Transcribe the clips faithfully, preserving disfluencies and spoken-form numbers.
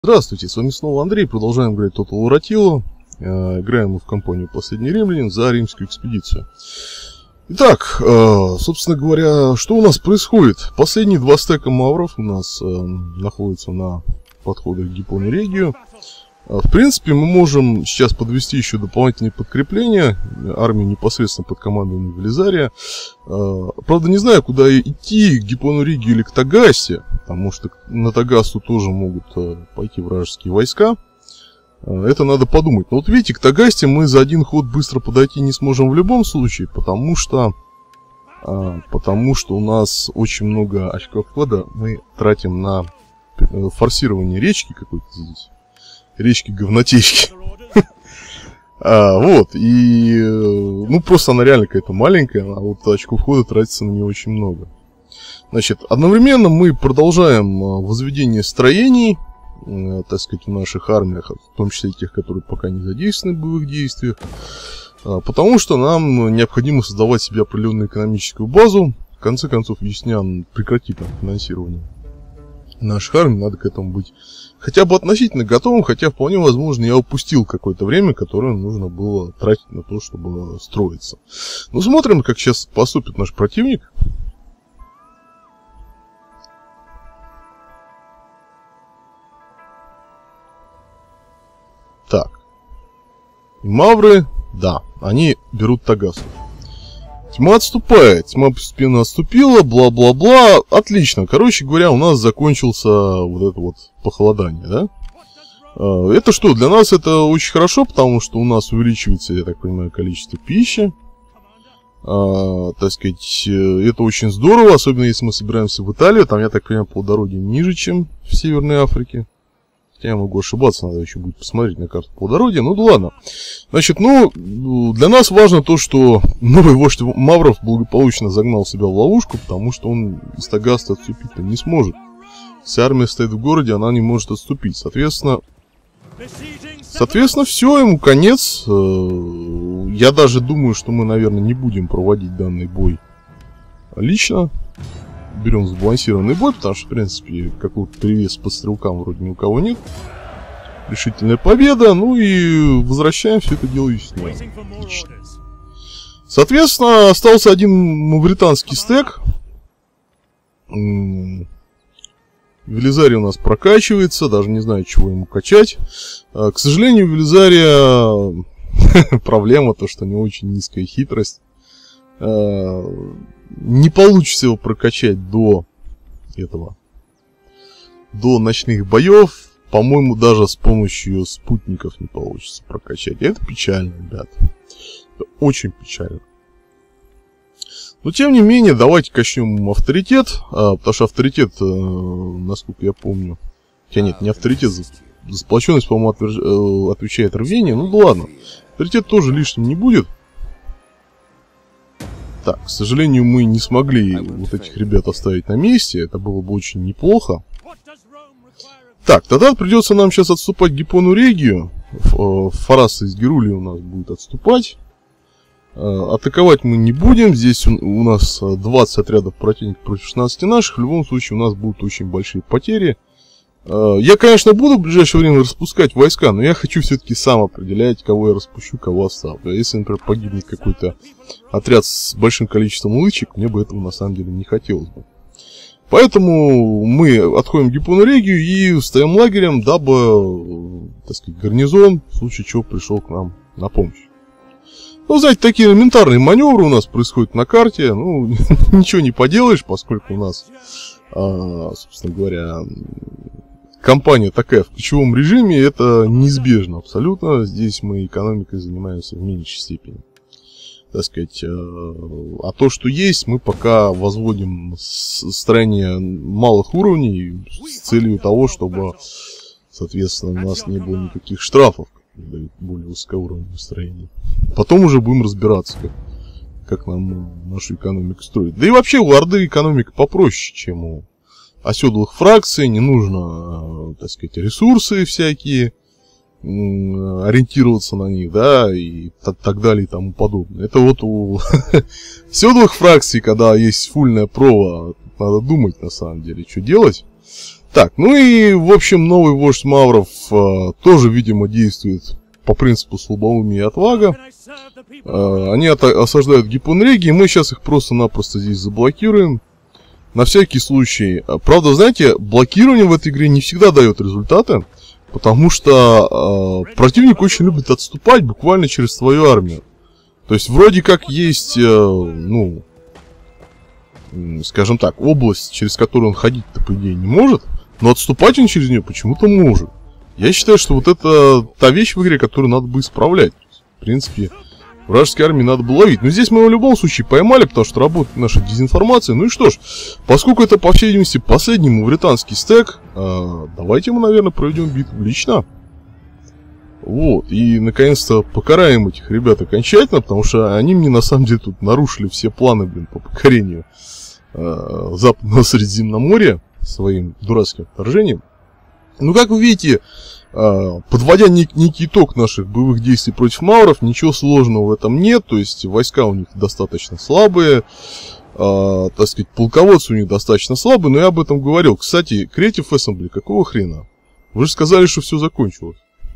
Здравствуйте, с вами снова Андрей, продолжаем играть Total War Attila. Э, играем мы в кампанию «Последний римлянин» за римскую экспедицию. Итак, э, собственно говоря, что у нас происходит? Последние два стека мавров у нас э, находятся на подходах к Гиппону Регию. Э, в принципе, мы можем сейчас подвести еще дополнительные подкрепления, армию непосредственно под командованием Велизария. Э, правда, не знаю, куда идти, к Гиппону Регию или к Тагассе, потому что на Тагасту тоже могут э, пойти вражеские войска. Э, это надо подумать. Но вот видите, к Тагасте мы за один ход быстро подойти не сможем в любом случае, потому что, э, потому что у нас очень много очков вклада мы тратим на э, форсирование речки какой-то здесь. Речки говнотечки. А, вот, и, ну, просто она реально какая-то маленькая, а вот очков входа тратится на нее очень много. Значит, одновременно мы продолжаем возведение строений, э, так сказать, в наших армиях, в том числе и тех, которые пока не задействованы в боевых действиях, э, потому что нам необходимо создавать себе определенную экономическую базу. В конце концов, весня прекратит там финансирование наших армий, надо к этому быть хотя бы относительно готовым, хотя вполне возможно я упустил какое-то время, которое нужно было тратить на то, чтобы строиться. Ну, смотрим, как сейчас поступит наш противник. Так. Мавры, да, они берут Тагасту. Тьма отступает, тьма постепенно отступила, бла-бла-бла, отлично. Короче говоря, у нас закончился вот это вот похолодание, да? Это что, для нас это очень хорошо, потому что у нас увеличивается, я так понимаю, количество пищи. А, так сказать, это очень здорово, особенно если мы собираемся в Италию, там, я так понимаю, полдороги ниже, чем в Северной Африке. Я могу ошибаться, надо еще будет посмотреть на карту плодородия. Ну да ладно. Значит, ну, для нас важно то, что новый вождь мавров благополучно загнал себя в ловушку, потому что он из Тагаста отступить-то не сможет. Если армия стоит в городе, она не может отступить. Соответственно, соответственно, все, ему конец. Я даже думаю, что мы, наверное, не будем проводить данный бой лично. Берем сбалансированный бой, потому что, в принципе, какого-то перевеса по стрелкам вроде ни у кого нет. Решительная победа, ну и возвращаем все это дело весной. Отлично. Соответственно, остался один мавританский стек. Велизарий у нас прокачивается, даже не знаю, чего ему качать. К сожалению, у Велизария проблема то, что у него очень низкая хитрость. Не получится его прокачать до этого, до ночных боев. По-моему, даже с помощью спутников не получится прокачать. И это печально, ребят. Это очень печально. Но, тем не менее, давайте качнем авторитет. А, потому что авторитет, э, насколько я помню... Хотя нет, не авторитет, за, за сплоченность, по-моему, отверж... э, отвечает рвение. Ну да ладно. Авторитет тоже лишним не будет. Так, к сожалению, мы не смогли вот этих ребят оставить на месте. Это было бы очень неплохо. Так, тогда придется нам сейчас отступать к Гиппону Регию. Фараса из Герулии у нас будет отступать. Атаковать мы не будем. Здесь у нас двадцать отрядов противников против шестнадцати наших. В любом случае у нас будут очень большие потери. Я, конечно, буду в ближайшее время распускать войска, но я хочу все-таки сам определять, кого я распущу, кого оставлю. Если, например, погибнет какой-то отряд с большим количеством лычек, мне бы этого на самом деле не хотелось бы. Поэтому мы отходим к Гиппону Регию и встаем лагерем, дабы, так сказать, гарнизон, в случае чего, пришел к нам на помощь. Ну, знаете, такие элементарные маневры у нас происходят на карте. Ну, ничего не поделаешь, поскольку у нас, собственно говоря... Компания такая в ключевом режиме, это неизбежно абсолютно. Здесь мы экономикой занимаемся в меньшей степени. Так сказать, а то, что есть, мы пока возводим строение малых уровней с целью того, чтобы, соответственно, у нас не было никаких штрафов, когда дают более высокоуровневые строения. Потом уже будем разбираться, как, как нам нашу экономику строить. Да и вообще у Орды экономика попроще, чем у оседлых фракций, не нужно, так сказать, ресурсы всякие, ориентироваться на них, да, и так далее и тому подобное. Это вот у оседлых фракций, когда есть фульная прова, надо думать на самом деле, что делать. Так, ну и, в общем, новый вождь мавров э, тоже, видимо, действует по принципу слабоумия и отвага. Э, они осаждают Гиппон-Реги, и мы сейчас их просто-напросто здесь заблокируем. На всякий случай. Правда, знаете, блокирование в этой игре не всегда дает результаты, потому что э, противник очень любит отступать буквально через свою армию. То есть, вроде как есть, э, ну, скажем так, область, через которую он ходить-то, по идее, не может, но отступать он через нее почему-то может. Я считаю, что вот это та вещь в игре, которую надо бы исправлять. В принципе, вражеской армии надо было ловить. Но здесь мы его в любом случае поймали, потому что работает наша дезинформация. Ну и что ж, поскольку это, по всей видимости, последний мавританский стек, э, давайте мы, наверное, проведем битву лично. Вот, и наконец-то покараем этих ребят окончательно, потому что они мне на самом деле тут нарушили все планы, блин, по покорению э, Западного Средиземноморья своим дурацким вторжением. Ну, как вы видите, э, подводя нек- некий итог наших боевых действий против мавров, ничего сложного в этом нет, то есть войска у них достаточно слабые, э, так сказать, полководцы у них достаточно слабые, но я об этом говорил. Кстати, Creative Assembly, какого хрена? Вы же сказали, что все закончилось.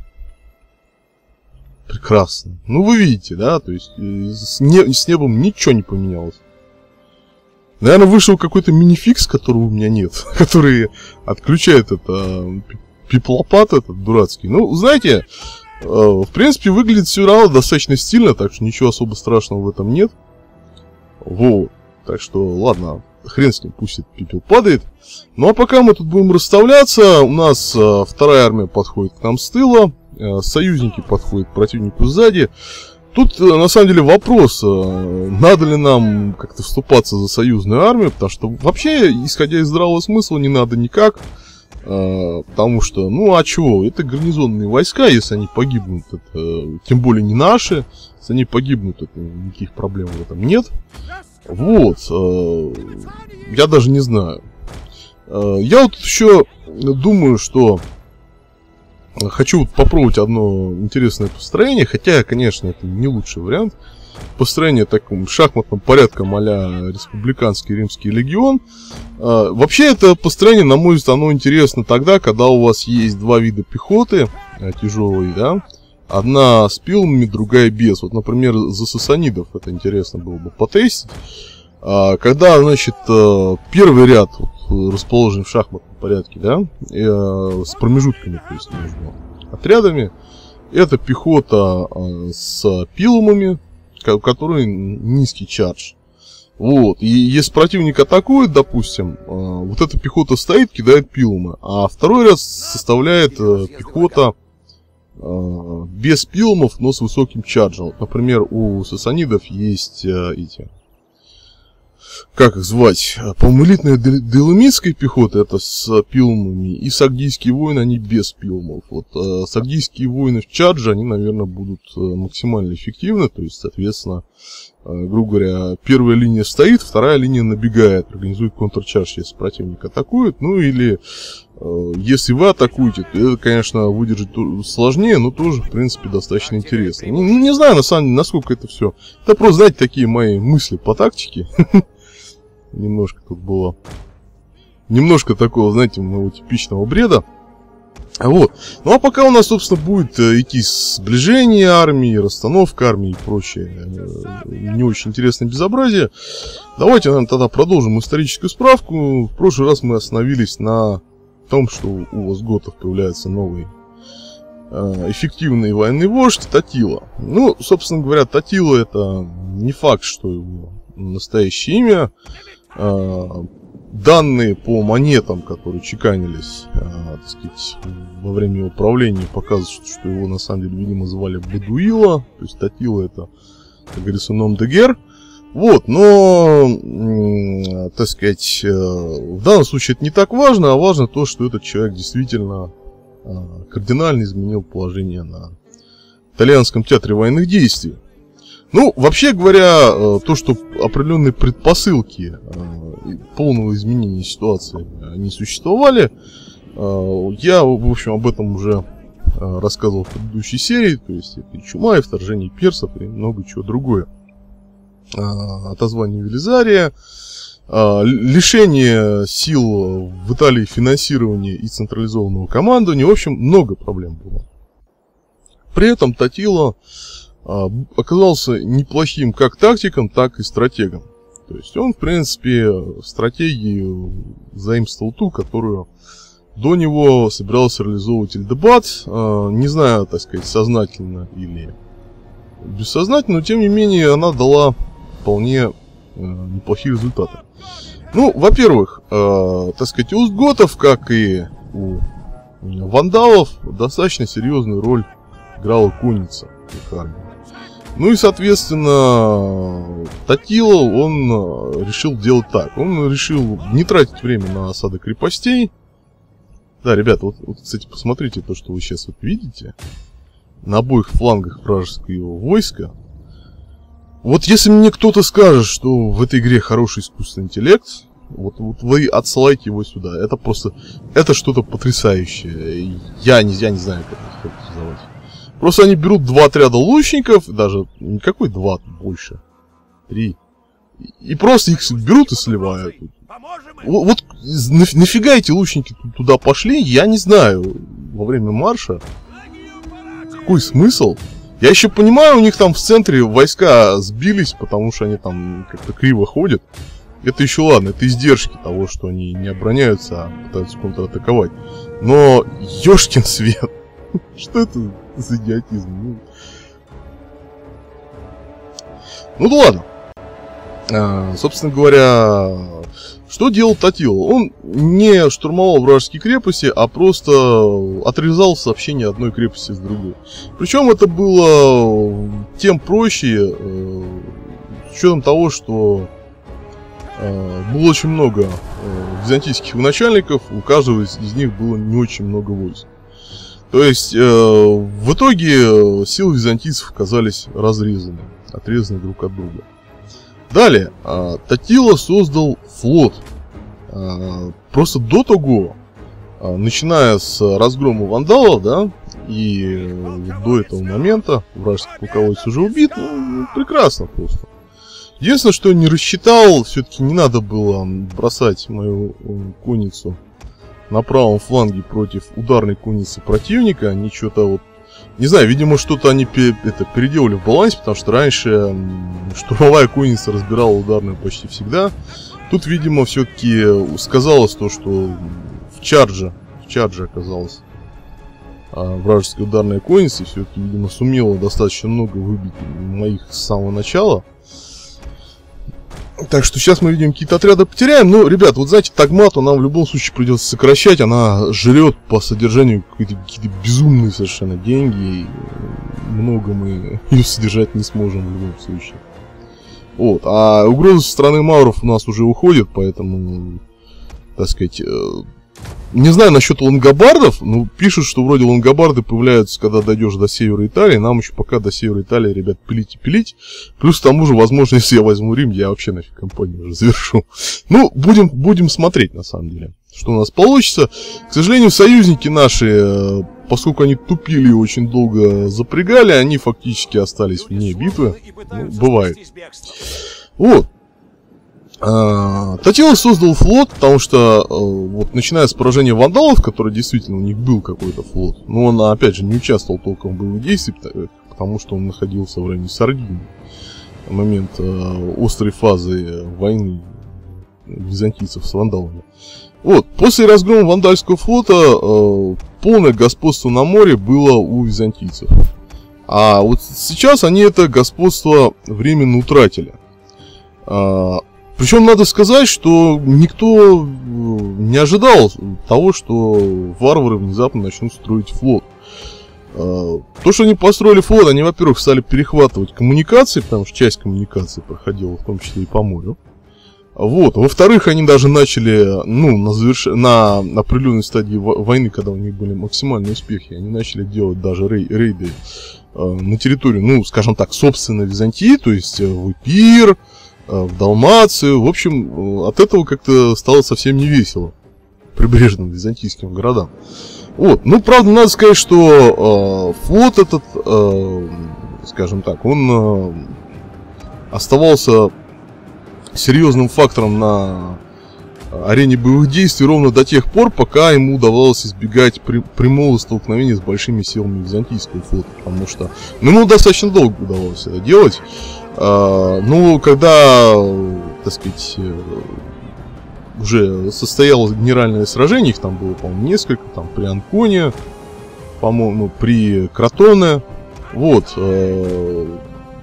Прекрасно. Ну, вы видите, да, то есть с, не, с небом ничего не поменялось. Наверное, вышел какой-то минификс, которого у меня нет, который отключает это пеплопад этот дурацкий. Ну, знаете, э, в принципе, выглядит все равно достаточно стильно, так что ничего особо страшного в этом нет. Вот. Так что, ладно, хрен с ним, пусть этот пепел падает. Ну, а пока мы тут будем расставляться, у нас э, вторая армия подходит к нам с тыла. Союзники подходят к противнику сзади. Тут, на самом деле, вопрос, надо ли нам как-то вступаться за союзную армию, потому что вообще, исходя из здравого смысла, не надо никак, потому что, ну а чего, это гарнизонные войска, если они погибнут, это тем более не наши, если они погибнут, это никаких проблем в этом нет. Вот, я даже не знаю. Я вот еще думаю, что хочу попробовать одно интересное построение, хотя, конечно, это не лучший вариант. Построение таким шахматным порядком а-ля республиканский римский легион. А, вообще, это построение, на мой взгляд, оно интересно тогда, когда у вас есть два вида пехоты а, тяжелой, да. Одна с пилами, другая без. Вот, например, за сасанидов это интересно было бы потестить. А, когда, значит, первый ряд вот, расположен в шахматном порядке, да, и, а, с промежутками, то есть между отрядами, это пехота а, с пилумами, у которой низкий чардж. Вот, и если противник атакует, допустим, а, вот эта пехота стоит, кидает пилумы, а второй ряд составляет а, пехота а, без пилумов, но с высоким чарджем. Вот, например, у сасанидов есть а, эти... Как их звать? По-моему, элитная деламитская пехота, это с пилумами, и сагдийские воины, они без пилумов. Вот, э, сагдийские воины в чардже, они, наверное, будут э, максимально эффективны, то есть, соответственно, э, грубо говоря, первая линия стоит, вторая линия набегает, организует контрчардж, если противник атакует, ну или, э, если вы атакуете, то это, конечно, выдержать сложнее, но тоже, в принципе, достаточно интересно. Ну, не знаю, на самом деле, насколько это все. Это просто, знаете, такие мои мысли по тактике. Немножко тут было, немножко такого, знаете, моего типичного бреда. Вот. Ну а пока у нас, собственно, будет идти сближение армии, расстановка армии и прочее не очень интересное безобразие. Давайте, наверное, тогда продолжим историческую справку. В прошлый раз мы остановились на том, что у остготов появляется новый эффективный военный вождь Татила. Ну, собственно говоря, Татила — это не факт, что его настоящее имя. Данные по монетам, которые чеканились, так сказать, во время его правления, показывают, что его на самом деле, видимо, звали Бадуила. То есть Татила — это, как говорится, ном де гер. Вот, но, так сказать, в данном случае это не так важно, а важно то, что этот человек действительно кардинально изменил положение на итальянском театре военных действий. Ну, вообще говоря, то, что определенные предпосылки полного изменения ситуации не существовали, я, в общем, об этом уже рассказывал в предыдущей серии, то есть это и чума, и вторжение персов, и много чего другое. Отозвание Велизария, лишение сил в Италии финансирования и централизованного командования. В общем, много проблем было. При этом Тотило оказался неплохим как тактиком, так и стратегом. То есть он, в принципе, стратегию заимствовал ту, которую до него собирался реализовывать Эльдебат. Не знаю, так сказать, сознательно или бессознательно, но тем не менее она дала вполне неплохие результаты. Ну, во-первых, э, так сказать, у остготов, как и у вандалов, достаточно серьезную роль играла конница в их армии. Ну и, соответственно, Тотило, он решил делать так. Он решил не тратить время на осады крепостей. Да, ребята, вот, вот, кстати, посмотрите то, что вы сейчас вот видите. На обоих флангах вражеского войска. Вот если мне кто-то скажет, что в этой игре хороший искусственный интеллект, вот, вот вы отсылайте его сюда. Это просто, это что-то потрясающее. Я не, я не знаю, как это называть. Просто они берут два отряда лучников, даже никакой два, больше, три, и просто их берут и сливают. Вот, вот нафига эти лучники туда пошли, я не знаю, во время марша. Какой смысл? Я еще понимаю, у них там в центре войска сбились, потому что они там как-то криво ходят. Это еще ладно, это издержки того, что они не обороняются, а пытаются контратаковать. Но, ёшкин свет, что это за идиотизм? Ну, ну да ладно. А, собственно говоря, что делал Тотило? Он не штурмовал вражеские крепости, а просто отрезал сообщение одной крепости с другой. Причем это было тем проще, э, с учетом того, что э, было очень много э, византийских начальников, у каждого из, из них было не очень много войск. То есть э, в итоге силы византийцев оказались разрезаны, отрезаны друг от друга. Далее, э, Тотило создал флот. Э, просто до того, э, начиная с разгрома вандалов, да, и э, до этого момента вражеский полководец уже убит, ну, прекрасно просто. Единственное, что не рассчитал, все-таки не надо было бросать мою э, конницу на правом фланге против ударной конницы противника. Они что-то вот, не знаю, видимо, что-то они пе это, переделали в балансе, потому что раньше штурмовая конница разбирала ударную почти всегда. Тут, видимо, все-таки сказалось то, что в чардже, в чардже оказалась а, вражеская ударная конница, и все-таки, видимо, сумела достаточно много выбить моих с самого начала. Так что сейчас мы видим, какие-то отряды потеряем. Ну, ребят, вот знаете, Тагмату нам в любом случае придется сокращать. Она жрет по содержанию какие-то, какие-то безумные совершенно деньги. И много мы ее содержать не сможем в любом случае. Вот. А угроза со стороны мауров у нас уже уходит, поэтому, так сказать, не знаю насчет лангобардов, но пишут, что вроде лангобарды появляются, когда дойдешь до севера Италии. Нам еще пока до севера Италии, ребят, пилить и пилить. Плюс к тому же, возможно, если я возьму Рим, я вообще нафиг кампанию уже завершу. Ну, будем, будем смотреть, на самом деле, что у нас получится. К сожалению, союзники наши, поскольку они тупили и очень долго запрягали, они фактически остались вне битвы. Ну, бывает. Вот. Тотило создал флот, потому что, вот, начиная с поражения вандалов, который действительно у них был какой-то флот, но он, опять же, не участвовал толком в боевых действиях, потому что он находился в районе Сардинии в момент острой фазы войны византийцев с вандалами. Вот, после разгрома вандальского флота полное господство на море было у византийцев. А вот сейчас они это господство временно утратили. Причем надо сказать, что никто не ожидал того, что варвары внезапно начнут строить флот. То, что они построили флот, они, во-первых, стали перехватывать коммуникации, потому что часть коммуникаций проходила в том числе и по морю. Вот. Во-вторых, они даже начали, ну, на, заверш... на определенной стадии войны, когда у них были максимальные успехи, они начали делать даже рей... рейды на территорию, ну, скажем так, собственной Византии, то есть в Эпир, в Далмацию. В общем, от этого как-то стало совсем не весело прибрежным византийским городам. Вот. Ну, правда, надо сказать, что э, флот этот, э, скажем так, он э, оставался серьезным фактором на арене боевых действий ровно до тех пор, пока ему удавалось избегать при, прямого столкновения с большими силами византийского флота, потому что ну, ему достаточно долго удавалось это делать. А, ну, когда, так сказать, уже состоялось генеральное сражение, их там было, по-моему, несколько, там при Анконе, по-моему, при Кротоне, вот, а,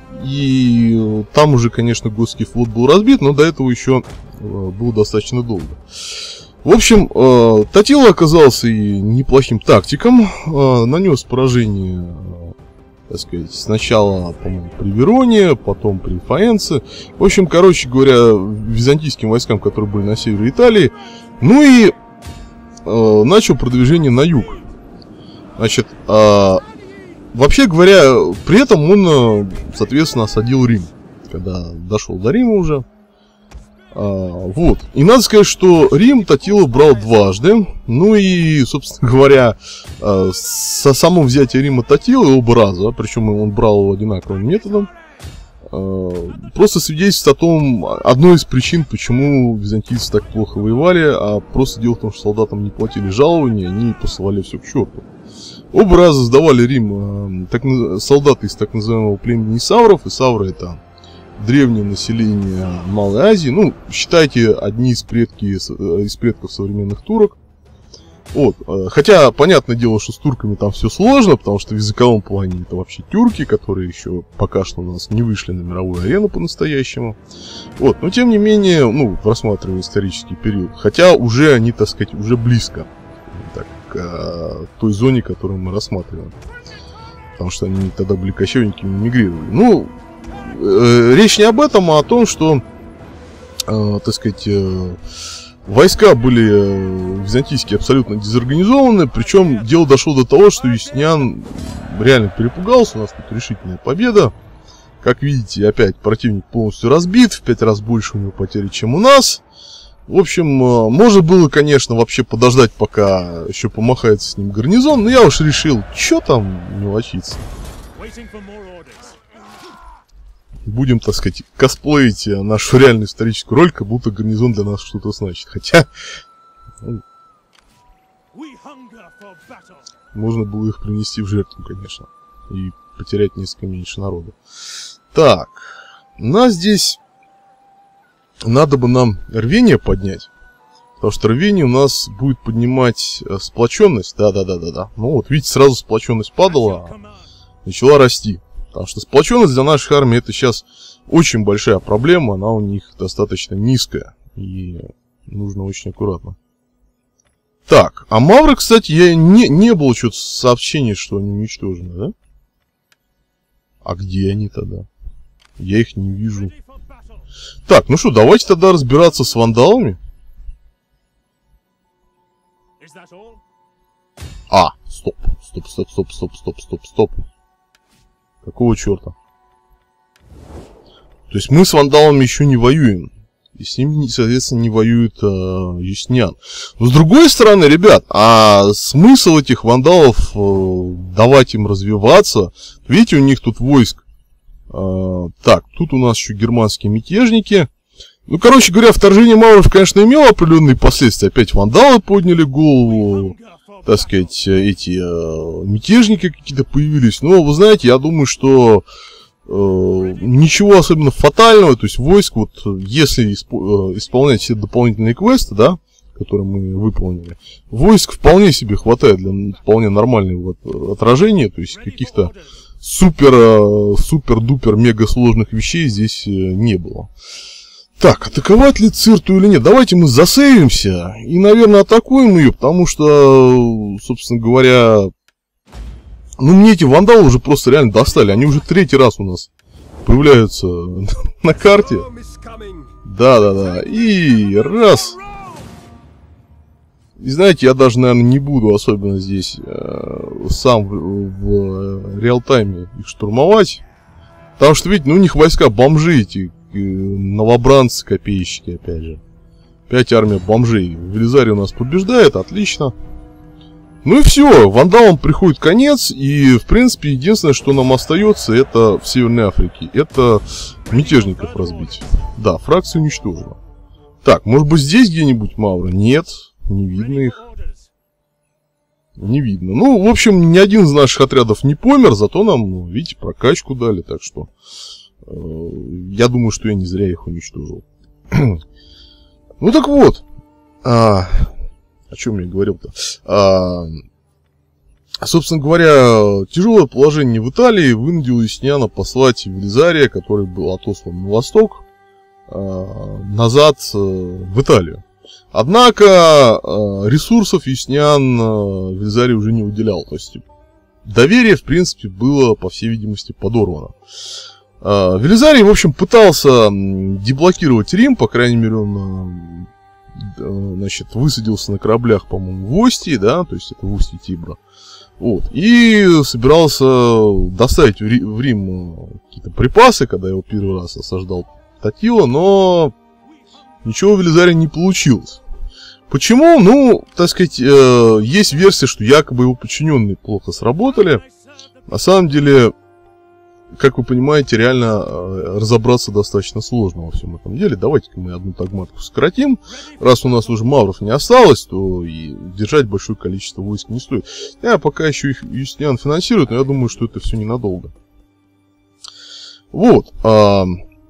и там уже, конечно, готский флот был разбит, но до этого еще было достаточно долго. В общем, Тотила оказался и неплохим тактиком, нанес поражение, так сказать, сначала, по-моему, при Вероне, потом при Фаенце. В общем, короче говоря, византийским войскам, которые были на севере Италии, ну и начал продвижение на юг. Значит, вообще говоря, при этом он, соответственно, осадил Рим, когда дошел до Рима уже. А, вот. И надо сказать, что Рим Тотила брал дважды. Ну и, собственно говоря, со самого взятия Рима Тотилы оба раза, причем он брал его одинаковым методом, просто свидетельствует о том, одной из причин, почему византийцы так плохо воевали, а просто дело в том, что солдатам не платили жалования, они посылали все к черту. Оба раза сдавали Рим так, солдаты из так называемого племени Исавров. Исавры — это древнее население Малой Азии. Ну, считайте, одни из, предки, из предков современных турок. Вот. Хотя, понятное дело, что с турками там все сложно, потому что в языковом плане это вообще тюрки, которые еще пока что у нас не вышли на мировую арену по-настоящему. Вот. Но, тем не менее, ну, рассматривая исторический период, хотя уже они, так сказать, уже близко так, к той зоне, которую мы рассматриваем. Потому что они тогда были кочевниками, мигрировали. Ну, речь не об этом, а о том, что, э, так сказать, э, войска были э, византийские абсолютно дезорганизованы. Причем дело дошло до того, что Юстиниан реально перепугался. У нас тут решительная победа. Как видите, опять противник полностью разбит. В пять раз больше у него потери, чем у нас. В общем, э, можно было, конечно, вообще подождать, пока еще помахается с ним гарнизон. Но я уж решил, что там мелочиться. Будем, так сказать, косплеить нашу реальную историческую роль, как будто гарнизон для нас что-то значит. Хотя ну, можно было их принести в жертву, конечно, и потерять несколько меньше народу. Так, нас здесь надо бы нам рвение поднять, потому что рвение у нас будет поднимать сплоченность. Да-да-да-да-да. Ну вот, видите, сразу сплоченность падала, а начала расти. Потому что сплоченность для нашей армии это сейчас очень большая проблема, она у них достаточно низкая. И нужно очень аккуратно. Так, а мавры, кстати, я не, не было что-то сообщения, что они уничтожены, да? А где они тогда? Я их не вижу. Так, ну что, давайте тогда разбираться с вандалами. А, стоп, стоп, стоп, стоп, стоп, стоп, стоп, стоп. Какого черта? То есть мы с вандалами еще не воюем. И с ними, соответственно, не воюет э, Юстиниан. Но с другой стороны, ребят, а смысл этих вандалов э, давать им развиваться? Видите, у них тут войск. Э, так, тут у нас еще германские мятежники. Ну, короче говоря, вторжение мавров, конечно, имело определенные последствия. Опять вандалы подняли голову. Так сказать, эти э, мятежники какие-то появились. Но, вы знаете, я думаю, что э, ничего особенно фатального. То есть войск, вот если исп- исполнять все дополнительные квесты, да, которые мы выполнили, войск вполне себе хватает для вполне нормального отражения. То есть каких-то супер, супер-дупер мега сложных вещей здесь не было. Так, атаковать ли Цирту или нет? Давайте мы засейвимся и, наверное, атакуем ее, потому что, собственно говоря, ну, мне эти вандалы уже просто реально достали. Они уже третий раз у нас появляются на карте. Да-да-да. И раз. И знаете, я даже, наверное, не буду особенно здесь э, сам в, в реал-тайме их штурмовать. Потому что, видите, ну, у них войска бомжи эти. Новобранцы, копейщики, опять же. Опять армия бомжей. Велизарий у нас побеждает, отлично. Ну и все, вандалам приходит конец, и, в принципе, единственное, что нам остается, это в Северной Африке, это мятежников разбить. Да, фракция уничтожена. Так, может быть, здесь где-нибудь мавры? Нет, не видно их. Не видно. Ну, в общем, ни один из наших отрядов не помер, зато нам, видите, прокачку дали, так что э, я думаю, что я не зря их уничтожил. Ну так вот, а, о чем я говорил-то? А, собственно говоря, тяжелое положение в Италии вынудило Юстиниана послать Велизария, который был отослан на восток, а, назад а, в Италию. Однако а, ресурсов Юстиниан а, Велизарию уже не уделял. То есть доверие, в принципе, было, по всей видимости, подорвано. А, Велизарий, в общем, пытался деблокировать Рим, по крайней мере, он, значит, высадился на кораблях, по-моему, в Остии, да, то есть это в устье Тибра. Вот, и собирался доставить в Рим, в Рим какие-то припасы, когда его первый раз осаждал Татила, но ничего у Велизария не получилось. Почему? Ну, так сказать, э, есть версия, что якобы его подчиненные плохо сработали. На самом деле, как вы понимаете, реально э, разобраться достаточно сложно во всем этом деле. Давайте-ка мы одну тагматку сократим. Раз у нас уже мавров не осталось, то и держать большое количество войск не стоит. Я пока еще их Юстиниан финансирует, но я думаю, что это все ненадолго. Вот. Э,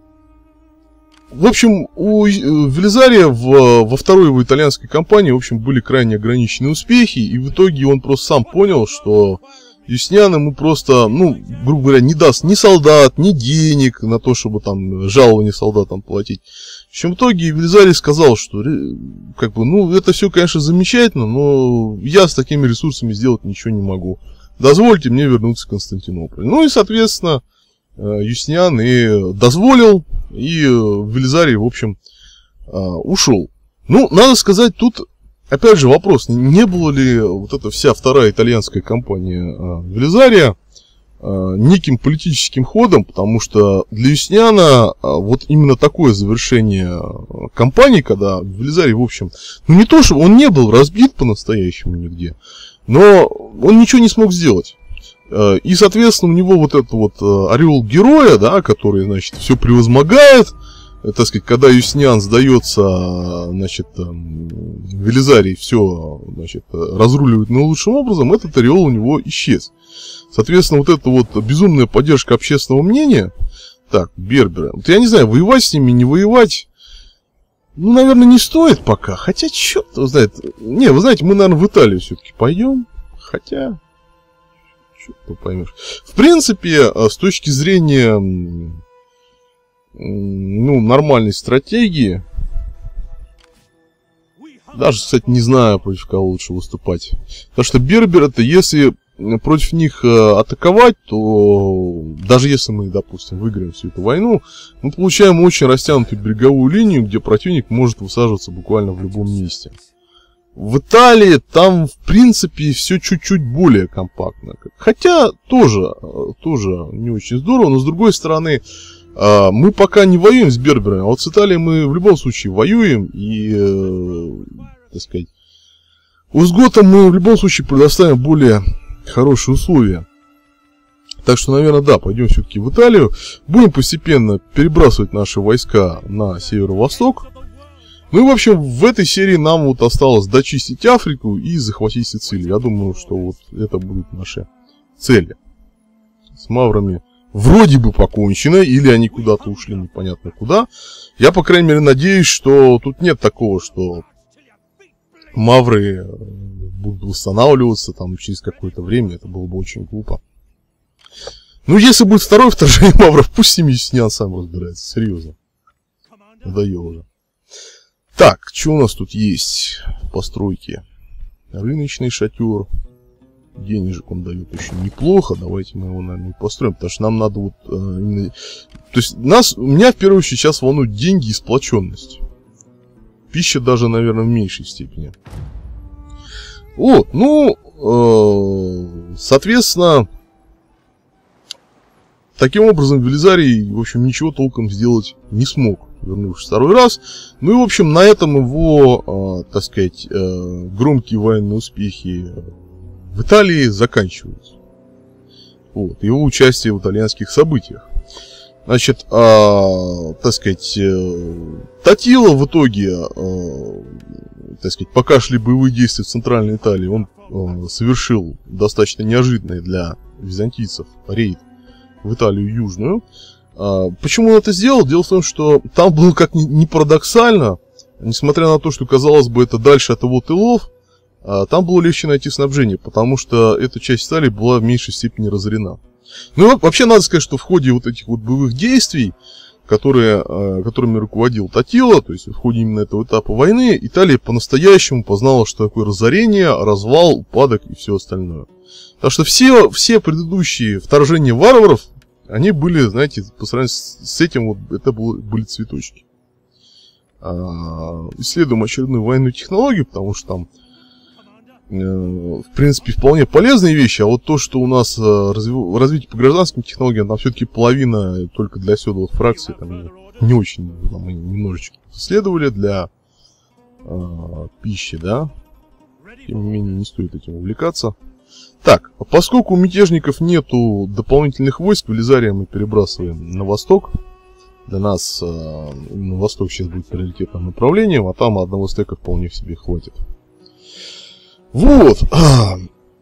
в общем, у Велизария в, во второй его итальянской кампании, в общем, были крайне ограниченные успехи. И в итоге он просто сам понял, что Юстиниан ему просто, ну, грубо говоря, не даст ни солдат, ни денег на то, чтобы там жалование солдатам платить. В общем, в итоге Велизарий сказал, что, как бы, ну, это все, конечно, замечательно, но я с такими ресурсами сделать ничего не могу. Дозвольте мне вернуться в Константинополь. Ну и, соответственно, Юстиниан и дозволил, и Велизарий, в общем, ушел. Ну, надо сказать, тут опять же вопрос, не было ли вот эта вся вторая итальянская кампания э, Велизария э, неким политическим ходом, потому что для Юстиниана э, вот именно такое завершение э, кампании, когда Велизарий, в общем, ну не то, что он не был разбит по-настоящему нигде, но он ничего не смог сделать. Э, и, соответственно, у него вот этот вот э, ореол героя, да, который, значит, все превозмогает. Так сказать, когда Юстиниан сдается, значит, Велизарий все, значит, разруливает наилучшим образом, этот ореол у него исчез. Соответственно, вот эта вот безумная поддержка общественного мнения, так, берберы, вот я не знаю, воевать с ними, не воевать, ну, наверное, не стоит пока, хотя, черт его знает, не, вы знаете, мы, наверное, в Италию все-таки пойдем, хотя, черт его поймешь. В принципе, с точки зрения, ну, нормальной стратегии. Даже, кстати, не знаю, против кого лучше выступать. Потому что берберы, это если против них атаковать, то даже если мы, допустим, выиграем всю эту войну, мы получаем очень растянутую береговую линию, где противник может высаживаться буквально в любом месте. В Италии там, в принципе, все чуть-чуть более компактно. Хотя тоже, тоже не очень здорово, но с другой стороны, мы пока не воюем с берберами, а вот с Италией мы в любом случае воюем, и, э, так сказать, узготам мы в любом случае предоставим более хорошие условия. Так что, наверное, да, пойдем все-таки в Италию. Будем постепенно перебрасывать наши войска на северо-восток. Ну и, в общем, в этой серии нам вот осталось дочистить Африку и захватить Сицилию. Я думаю, что вот это будут наши цели. С маврами вроде бы покончено, или они куда-то ушли непонятно куда. Я, по крайней мере, надеюсь, что тут нет такого, что мавры будут восстанавливаться там через какое-то время. Это было бы очень глупо. Ну, если будет второе вторжение мавров, пусть с ними Юстиниан сам разбирается. Серьезно. Надоело уже. Так, что у нас тут есть? Постройки. Рыночный шатер. Денежек он дает очень неплохо. Давайте мы его, наверное, и построим. Потому что нам надо вот... Э, именно... То есть нас, меня в первую очередь сейчас волнуют деньги и сплоченность. Пища даже, наверное, в меньшей степени. Вот, ну... Э, соответственно... Таким образом, Велизарий, в общем, ничего толком сделать не смог, вернувшись второй раз. Ну и, в общем, на этом его, э, так сказать, э, громкие военные успехи в Италии заканчиваются. Вот, его участие в итальянских событиях. Значит, э, так сказать, э, Тотила в итоге, э, так сказать, пока шли боевые действия в Центральной Италии, он э, совершил достаточно неожиданный для византийцев рейд в Италию Южную. Э, почему он это сделал? Дело в том, что там было как ни, ни парадоксально, несмотря на то, что, казалось бы, это дальше от его тылов, э, там было легче найти снабжение, потому что эта часть Италии была в меньшей степени разорена. Ну, вообще, надо сказать, что в ходе вот этих вот боевых действий, которые, которыми руководил Тотила, то есть в ходе именно этого этапа войны, Италия по-настоящему познала, что такое разорение, развал, упадок и все остальное. Так что все, все предыдущие вторжения варваров, они были, знаете, по сравнению с этим, вот, это были цветочки. Исследуем очередную военную технологию, потому что там в принципе, вполне полезные вещи, а вот то, что у нас разви... развитие по гражданским технологиям, там все-таки половина только для седловых фракций, там не очень, там мы немножечко исследовали для э, пищи, да, тем не менее не стоит этим увлекаться. Так, поскольку у мятежников нету дополнительных войск, Велизария мы перебрасываем на восток. Для нас э, на восток сейчас будет приоритетным направлением, а там одного стека вполне себе хватит. Вот. А,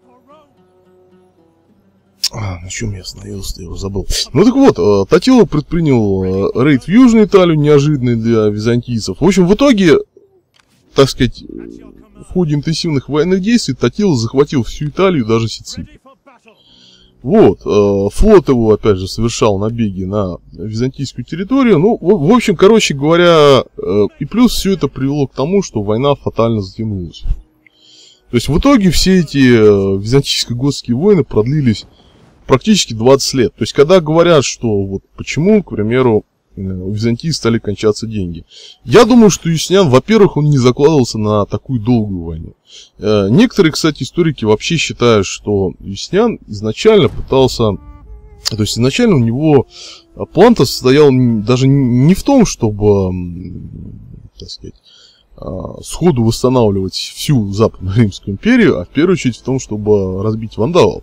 на чем я остановился, я его забыл. Ну так вот, Тотила предпринял рейд в Южную Италию, неожиданный для византийцев. В общем, в итоге, так сказать, в ходе интенсивных военных действий Тотила захватил всю Италию, даже Сицилию. Вот, флот его, опять же, совершал набеги на византийскую территорию. Ну, в общем, короче говоря, и плюс все это привело к тому, что война фатально затянулась. То есть в итоге все эти э, византийско-готские войны продлились практически двадцать лет. То есть когда говорят, что вот почему, к примеру, э, у Византии стали кончаться деньги. Я думаю, что Юстиниан, во-первых, он не закладывался на такую долгую войну. Э, некоторые, кстати, историки вообще считают, что Юстиниан изначально пытался... То есть изначально у него план-то состоял даже не в том, чтобы, так сказать, сходу восстанавливать всю Западную Римскую империю, а в первую очередь в том, чтобы разбить вандалов.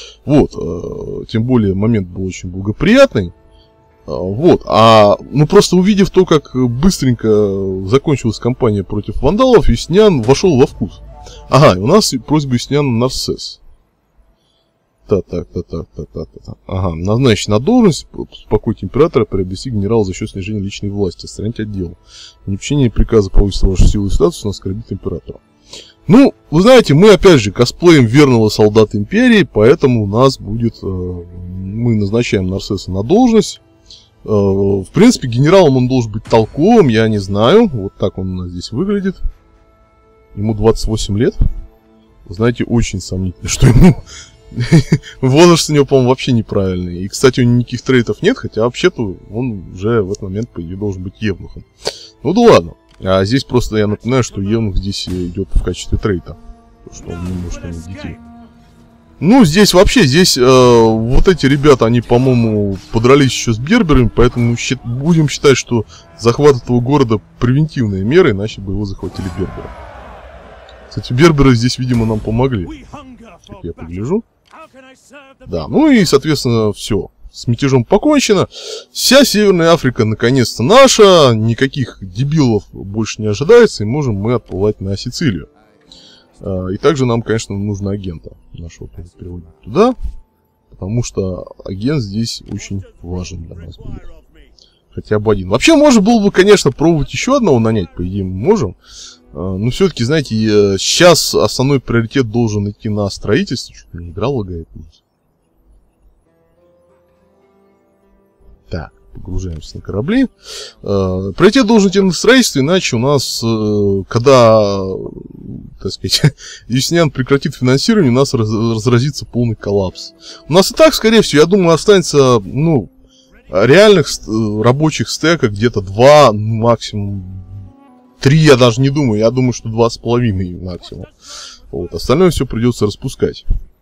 Вот, тем более момент был очень благоприятный. Вот, а ну просто увидев то, как быстренько закончилась кампания против вандалов, Юстиниан вошел во вкус. Ага, и у нас просьба Юстиниана Нарсес. Так, так, так, так, так, так, так. Ага, назначить на должность по коте императора приобрести генерала за счет снижения личной власти, отстранить отдел. Неподчинение приказа повысить вашу силу и статус у нас оскорбит императора. Ну, вы знаете, мы опять же косплеем верного солдата империи, поэтому у нас будет, э, мы назначаем Нарсеса на должность. Э, в принципе, генералом он должен быть толковым, я не знаю. Вот так он у нас здесь выглядит. Ему двадцать восемь лет. Вы знаете, очень сомнительно, что ему... Возраст у него, по-моему, вообще неправильный. И, кстати, у него никаких трейтов нет, хотя вообще-то он уже в этот момент, по идее, должен быть евнухом. Ну да ладно. А здесь просто я напоминаю, что евнух здесь идет в качестве трейта. Потому что он не может иметь детей. Ну, здесь вообще, здесь э, вот эти ребята, они, по-моему, подрались еще с берберами, поэтому счит, будем считать, что захват этого города превентивная мера, иначе бы его захватили берберы. Кстати, берберы здесь, видимо, нам помогли. Как я погляжу. Да, ну и, соответственно, все. С мятежом покончено. Вся Северная Африка наконец-то наша. Никаких дебилов больше не ожидается. И можем мы отплывать на Сицилию. И также нам, конечно, нужно агента нашего переводить туда. Потому что агент здесь очень важен для нас будет. Хотя бы один. Вообще, можно было бы, конечно, пробовать еще одного нанять. По идее, мы можем. Но все-таки, знаете, сейчас основной приоритет должен идти на строительство. Что-то не игра лагает. Так, погружаемся на корабли. Приоритет должен идти на строительство, иначе у нас, когда, так сказать, Юстиниан прекратит финансирование, у нас разразится полный коллапс. У нас и так, скорее всего, я думаю, останется, ну, реальных рабочих стеков где-то два, максимум три, я даже не думаю. Я думаю, что два с половиной максимум. Вот. Остальное все придется распускать.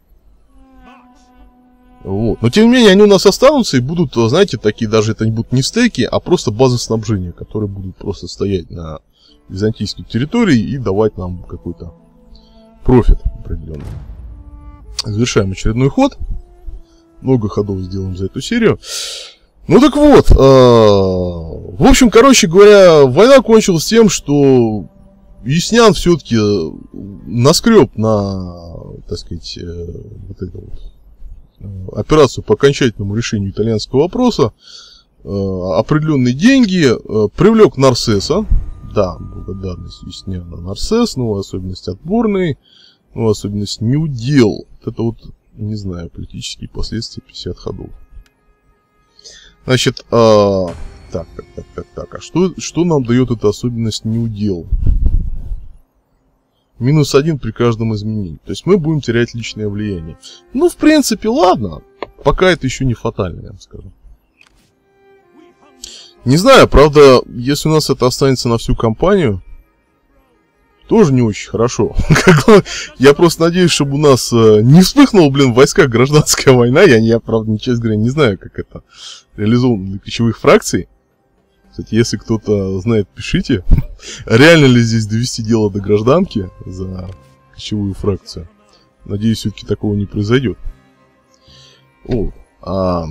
Вот. Но тем не менее, они у нас останутся и будут, знаете, такие, даже это не будут не стеки, а просто базы снабжения, которые будут просто стоять на византийской территории и давать нам какой-то профит определенный. завершаем очередной ход. Много ходов сделаем за эту серию. Ну так вот, э, в общем, короче говоря, война кончилась тем, что Яснян все-таки наскреб на, так сказать, э, вот эту вот, э, операцию по окончательному решению итальянского вопроса, э, определенные деньги, э, привлек Нарсеса, да, благодарность Ясняна Нарсес, новая особенность отборной, новая особенность неудел. Вот это вот, не знаю, политические последствия пятьдесят ходов. Значит, э, так, так, так, так, так, а что, что нам дает эта особенность неудел? Минус один при каждом изменении. То есть мы будем терять личное влияние. Ну, в принципе, ладно. Пока это еще не фатально, я вам скажу. Не знаю, правда, если у нас это останется на всю кампанию, тоже не очень хорошо. Я просто надеюсь, чтобы у нас не вспыхнула, блин, в войсках гражданская война. Я, я, правда, честно говоря, не знаю, как это реализовано для ключевых фракций. Кстати, если кто-то знает, пишите. Реально ли здесь довести дело до гражданки за ключевую фракцию? Надеюсь, все-таки такого не произойдет. О, а...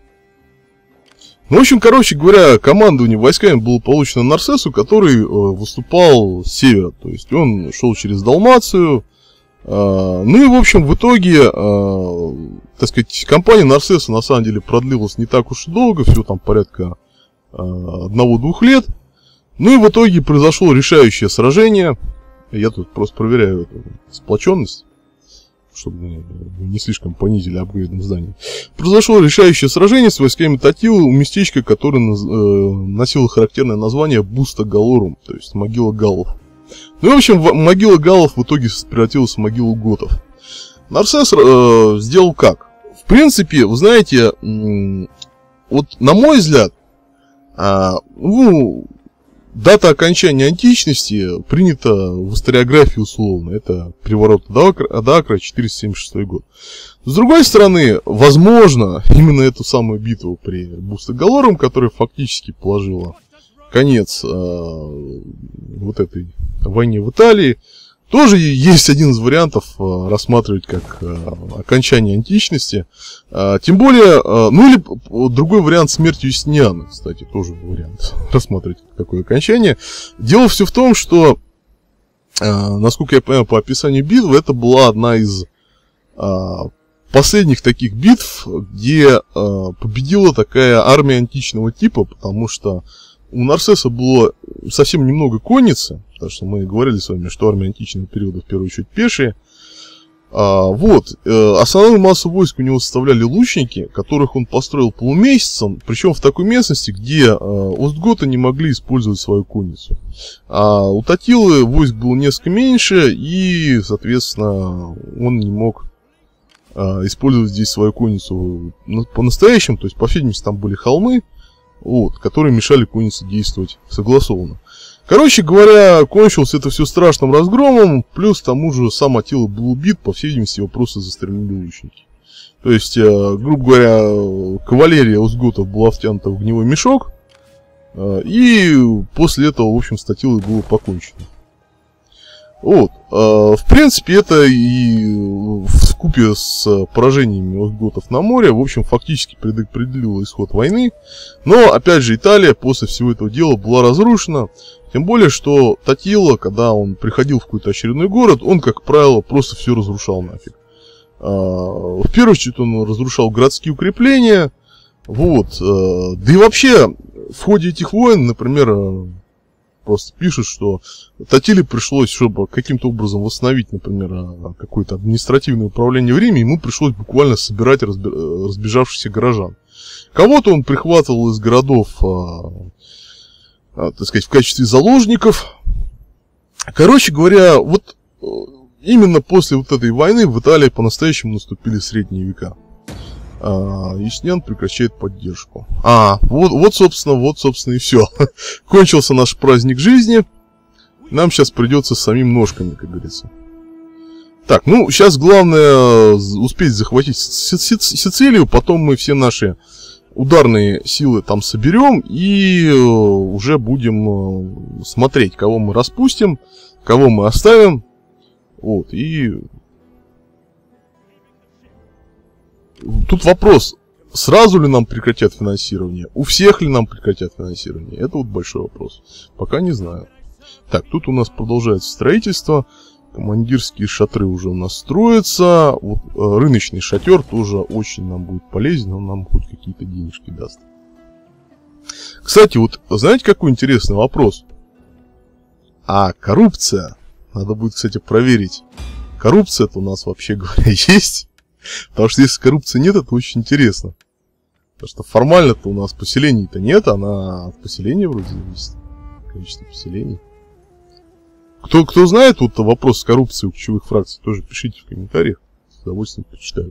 Ну, в общем, короче говоря, командование войсками было получено Нарсесу, который э, выступал с севера. То есть он шел через Далмацию. Э, ну и, в общем, в итоге, э, так сказать, кампания Нарсеса на самом деле продлилась не так уж и долго. Всего там порядка одного-двух лет. Ну и в итоге произошло решающее сражение. Я тут просто проверяю эту сплоченность, чтобы мы не слишком понизили апгрейдом здания. Произошло решающее сражение с войсками Татилы у местечка, которое носило характерное название Буста Галорум, то есть могила галлов. Ну и в общем, могила галлов в итоге превратилась в могилу готов. Нарсес э, сделал как? В принципе, вы знаете, вот на мой взгляд, А, ну, дата окончания античности принята в историографии условно. Это переворот Адакра, четыреста семьдесят шестой год. С другой стороны, возможно, именно эту самую битву при Буста Галорум, которая фактически положила конец а, вот этой войне в Италии, тоже есть один из вариантов а, рассматривать как а, окончание античности. А, тем более, а, ну или другой вариант смерти Ясняна, кстати, тоже вариант рассматривать как такое окончание. Дело все в том, что, а, насколько я понимаю по описанию битвы, это была одна из а, последних таких битв, где а, победила такая армия античного типа, потому что у Нарсеса было совсем немного конницы, потому что мы говорили с вами, что армия античного периода в первую очередь пешие. А, вот, э, основную массу войск у него составляли лучники, которых он построил полумесяцем, причем в такой местности, где э, остготы не могли использовать свою конницу. А у Татилы войск было несколько меньше, и, соответственно, он не мог э, использовать здесь свою конницу по-настоящему, то есть, по всей видимости, там были холмы, вот, которые мешали коннице действовать согласованно. Короче говоря, кончилось это все страшным разгромом, плюс к тому же сам Аттила был убит, по всей видимости, его просто застрелили лучники. То есть, э, грубо говоря, кавалерия остготов была втянута в гнилой мешок, э, и после этого, в общем, с Аттилой было покончено. Вот, э, в принципе, это и вкупе с поражениями остготов на море, в общем, фактически предопределило исход войны. Но, опять же, Италия после всего этого дела была разрушена. Тем более, что Татила, когда он приходил в какой-то очередной город, он, как правило, просто все разрушал нафиг. А, в первую очередь он разрушал городские укрепления. Вот. А, да и вообще, в ходе этих войн, например, просто пишут, что Татиле пришлось, чтобы каким-то образом восстановить, например, какое-то административное управление в Риме, ему пришлось буквально собирать разбежавшихся горожан. Кого-то он прихватывал из городов, а, а, так сказать, в качестве заложников. Короче говоря, вот именно после вот этой войны в Италии по-настоящему наступили средние века. А, Яснян прекращает поддержку. А, вот, вот, собственно, вот, собственно, и все. Кончился наш праздник жизни. Нам сейчас придется с самим ножками, как говорится. Так, ну, сейчас главное успеть захватить Сицилию, потом мы все наши ударные силы там соберем и уже будем смотреть, кого мы распустим, кого мы оставим. Вот, и тут вопрос, сразу ли нам прекратят финансирование, у всех ли нам прекратят финансирование, это вот большой вопрос, пока не знаю. Так, тут у нас продолжается строительство, командирские шатры уже у нас строятся, вот, э, рыночный шатер тоже очень нам будет полезен, он нам хоть какие-то денежки даст. Кстати, вот знаете, какой интересный вопрос? А коррупция, надо будет, кстати, проверить, коррупция-то у нас, вообще говоря, есть? Потому что если коррупции нет, это очень интересно. Потому что формально-то у нас поселений-то нет, она от поселения вроде зависит. Количество поселений. Кто, кто знает вот вопрос с коррупцией у ключевых фракций, тоже пишите в комментариях. С удовольствием почитаю.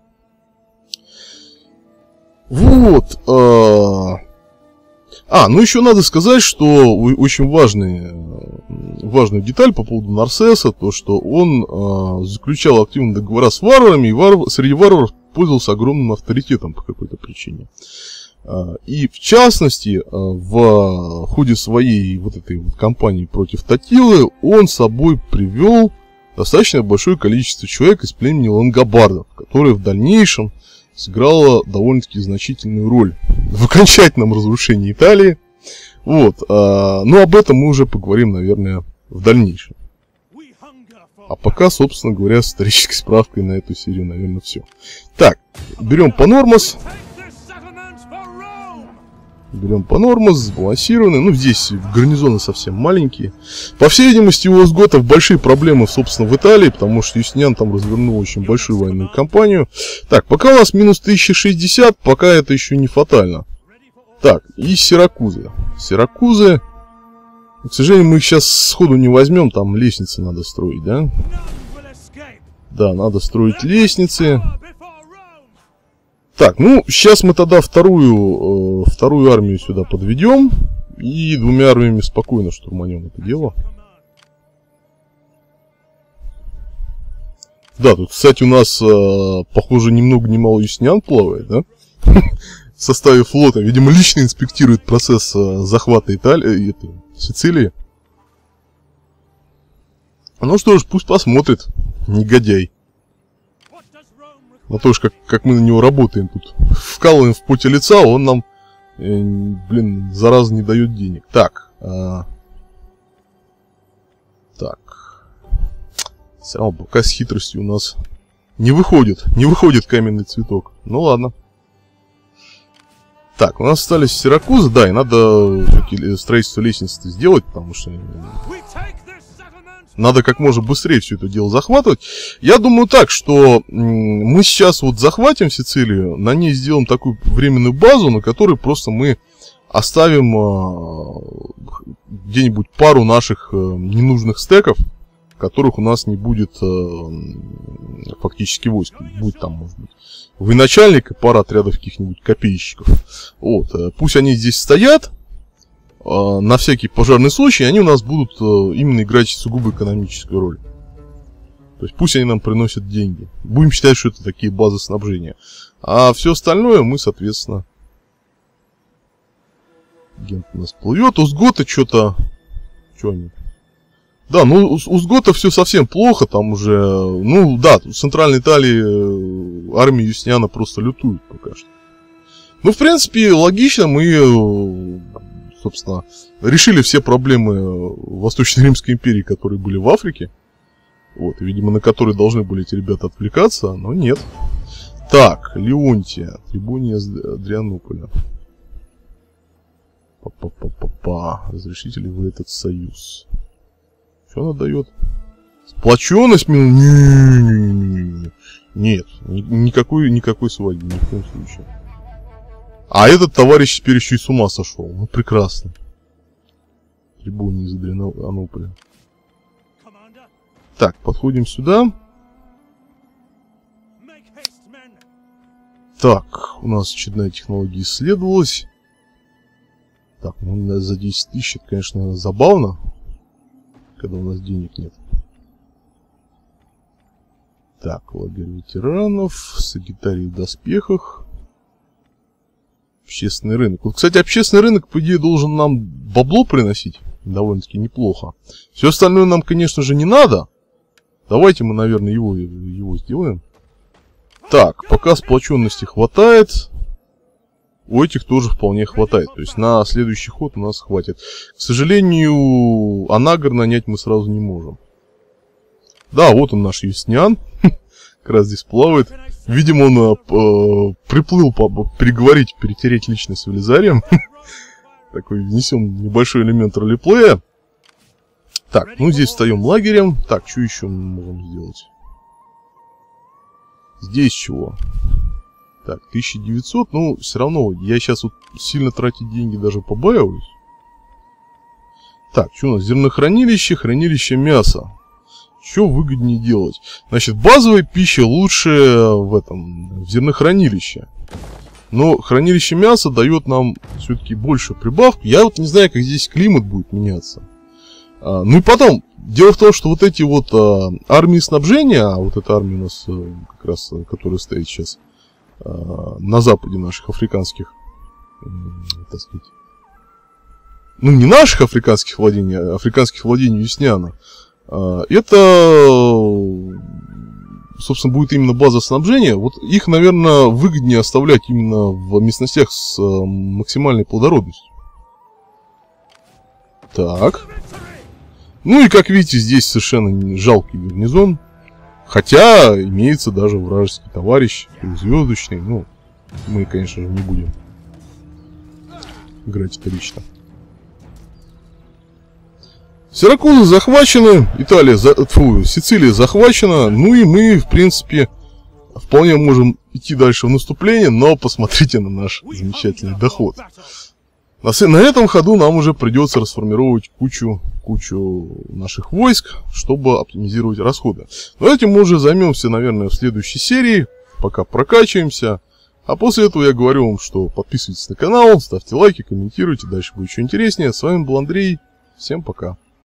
Вот. Э А, ну еще надо сказать, что очень важный, важную деталь по поводу Нарсеса, то что он э, заключал активные договора с варварами, и варв... среди варваров пользовался огромным авторитетом по какой-то причине. Э, и в частности, э, в ходе своей вот этой вот кампании против Татилы он с собой привел достаточно большое количество человек из племени лангобардов, которые в дальнейшем сыграла довольно-таки значительную роль в окончательном разрушении Италии. Вот. А, но об этом мы уже поговорим, наверное, в дальнейшем. А пока, собственно говоря, с исторической справкой на эту серию, наверное, все. Так, берем по нормас. Берем по нормас, сбалансированные. Ну, здесь гарнизоны совсем маленькие. По всей видимости, у остготов большие проблемы, собственно, в Италии, потому что Юстиниан там развернул очень большую военную кампанию. Так, пока у нас минус тысяча шестьдесят, пока это еще не фатально. Так, и Сиракузы. Сиракузы, к сожалению, мы их сейчас сходу не возьмем, там лестницы надо строить, да? Да, надо строить лестницы. Так, ну, сейчас мы тогда вторую, э, вторую армию сюда подведем. И двумя армиями спокойно штурманем это дело. Да, тут, кстати, у нас, э, похоже, ни много ни мало юстиниан плавает, да? В составе флота. Видимо, лично инспектирует процесс э, захвата Италии, э, Сицилии. Ну что ж, пусть посмотрит, негодяй. На то, как, как мы на него работаем тут. Вкалываем в поте лица, он нам, э, блин, зараза не дает денег. Так. А... Так. Все равно пока с хитростью у нас не выходит. Не выходит каменный цветок. Ну ладно. Так, у нас остались Сиракузы, да, и надо строительство лестницы сделать, потому что... Надо как можно быстрее все это дело захватывать. Я думаю так, что мы сейчас вот захватим Сицилию, на ней сделаем такую временную базу, на которой просто мы оставим э, где-нибудь пару наших э, ненужных стеков, которых у нас не будет э, фактически войск. Будет там, может быть, военачальник и пара отрядов каких-нибудь копейщиков. Вот, э, пусть они здесь стоят. На всякий пожарный случай, они у нас будут именно играть сугубо экономическую роль. То есть пусть они нам приносят деньги. Будем считать, что это такие базы снабжения. А все остальное мы, соответственно... Гент у нас плывет. Узготы что-то... Что они? Да, ну у Узгота все совсем плохо. Там уже... Ну да, в Центральной Италии армия Юстиниана просто лютует пока что. Ну, в принципе, логично, мы... Собственно, решили все проблемы Восточной Римской империи, которые были в Африке. Вот, и, видимо, на которые должны были эти ребята отвлекаться, но нет. Так, Леонтия, Трибуния Адрианополя. Па-па-па-па-па. Разрешите ли вы этот союз? Что она дает? Сплоченность? Не-не-не-не-не. Нет, никакой, никакой свадьбы, ни в коем случае. А этот товарищ теперь еще и с ума сошел. Ну, прекрасно. Трибуния из Адрианополя. Так, подходим сюда. Так, у нас очередная технология исследовалась. Так, ну за десять тысяч, это, конечно, забавно, когда у нас денег нет. Так, лагерь ветеранов, Сагитарий в доспехах. Общественный рынок. Вот, кстати, общественный рынок, по идее, должен нам бабло приносить. Довольно-таки неплохо. Все остальное нам, конечно же, не надо. Давайте мы, наверное, его, его сделаем. Так, пока сплоченности хватает. У этих тоже вполне хватает. То есть на следующий ход у нас хватит. К сожалению, Анагар нанять мы сразу не можем. Да, вот он наш Юстиниан. Как раз здесь плавает. Видимо, он э, приплыл по, переговорить, перетереть личность с Велизарием. Такой внесем небольшой элемент ролеплея. Так, ну здесь встаем лагерем. Так, что еще мы можем сделать? Здесь чего? Так, тысяча девятьсот, ну, все равно, я сейчас вот сильно тратить деньги даже побаиваюсь. Так, что у нас? Зернохранилище, хранилище мяса. Что выгоднее делать? Значит, базовая пища лучше в этом, в зернохранилище. Но хранилище мяса дает нам все-таки больше прибавку. Я вот не знаю, как здесь климат будет меняться. А, ну и потом, дело в том, что вот эти вот а, армии снабжения, а вот эта армия у нас а, как раз, которая стоит сейчас а, на западе наших африканских, так сказать, ну не наших африканских владений, а африканских владений Юстиниана, а, это, собственно, будет именно база снабжения. Вот их, наверное, выгоднее оставлять именно в местностях с а, максимальной плодородностью. Так. Ну и, как видите, здесь совершенно жалкий гарнизон. Хотя имеется даже вражеский товарищ, звездочный. Ну, мы, конечно же, не будем играть это лично. Сиракузы захвачены, Италия, за... Фу, Сицилия захвачена. Ну и мы, в принципе, вполне можем идти дальше в наступление. Но посмотрите на наш замечательный доход. На этом ходу нам уже придется расформировать кучу, кучу наших войск, чтобы оптимизировать расходы. Но этим мы уже займемся, наверное, в следующей серии, пока прокачиваемся. А после этого я говорю вам, что подписывайтесь на канал, ставьте лайки, комментируйте, дальше будет еще интереснее. С вами был Андрей, всем пока.